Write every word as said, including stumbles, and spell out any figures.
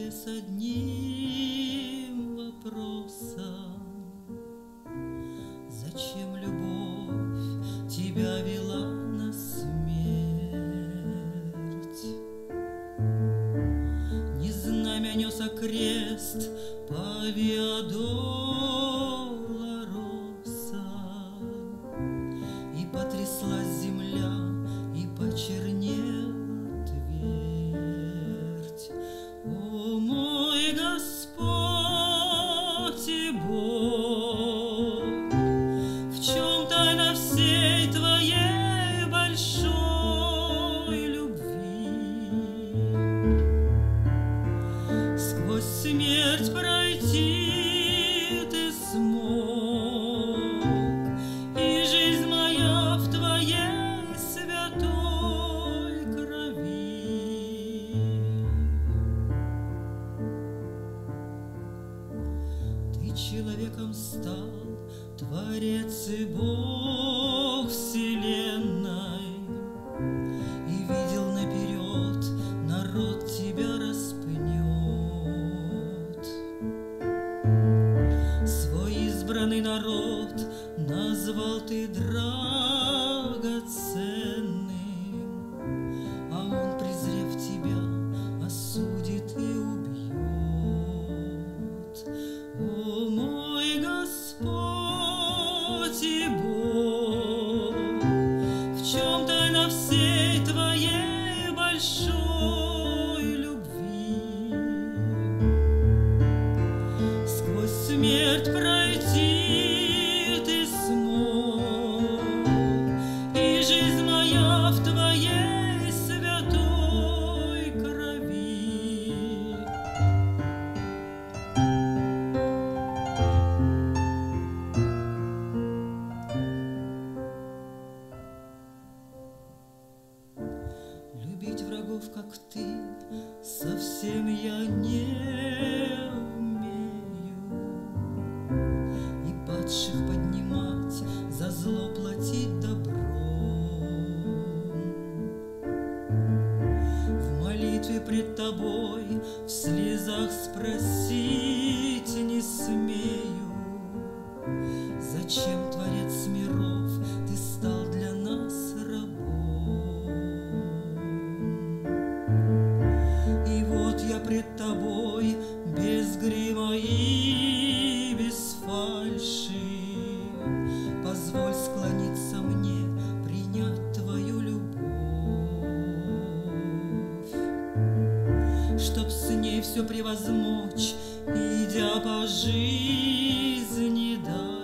ты с одним вопросом: зачем любовь тебя вела на смерть? Не знамя нес, а крест по Виа Долороса, и потряслась земля, и почернела твердь. О, мой Господь и Бог, в чем тайна всей твоей большой любви? Сквозь смерть пройти ты смог, и жизнь моя в твоей святой крови. Ты человеком стал, Творец и Бог вселенной, и видел наперед, народ тебя распнет. Свой избранный народ назвал ты драгоценным, а он, презрев тебя, осудит и убьет. О, мой Господь и Бог, в чем тайна всей твоей большой любви? Сквозь смерть пройти ты смог, и жизнь моя в твоей святой крови. Любить врагов, как ты, совсем я не умею, и падших поднимать, за зло платить добром. В молитве пред тобой, в слезах спросить не смею: зачем, Творец миров, ты стал для нас рабом? И вот я пред тобой, без грима и без фальши, позволь склониться мне, принять твою любовь, чтоб с ней все превозмочь, идя по жизни дальше.